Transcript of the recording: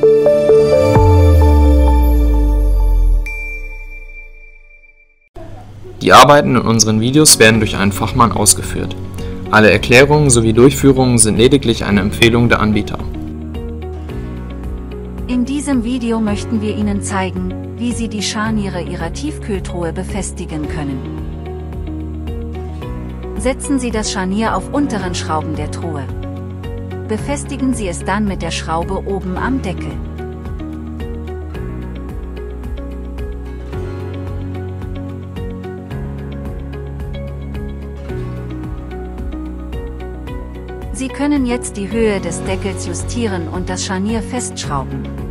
Die Arbeiten in unseren Videos werden durch einen Fachmann ausgeführt. Alle Erklärungen sowie Durchführungen sind lediglich eine Empfehlung der Anbieter. In diesem Video möchten wir Ihnen zeigen, wie Sie die Scharniere Ihrer Tiefkühltruhe befestigen können. Setzen Sie das Scharnier auf unteren Schrauben der Truhe. Befestigen Sie es dann mit der Schraube oben am Deckel. Sie können jetzt die Höhe des Deckels justieren und das Scharnier festschrauben.